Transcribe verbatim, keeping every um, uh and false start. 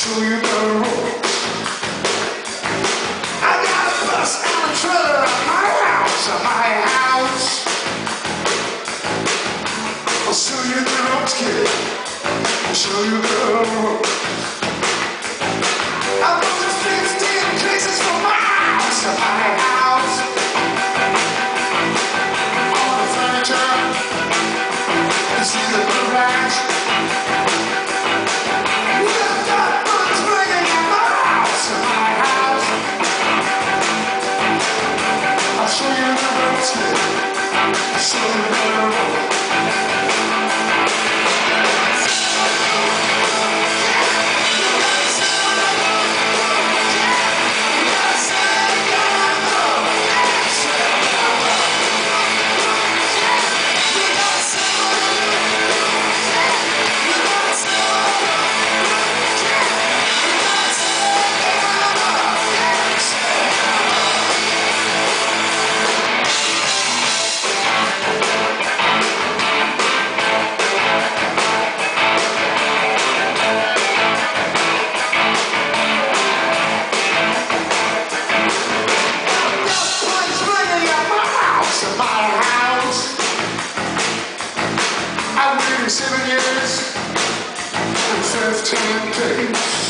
show you the road. I got a bus and a trailer at my house, at my house. I'll show you the ropes, kid. I'll show you the road. I've got fifteen places from my house, at my house. All the furniture, you see the garage. Seven years and fifteen days.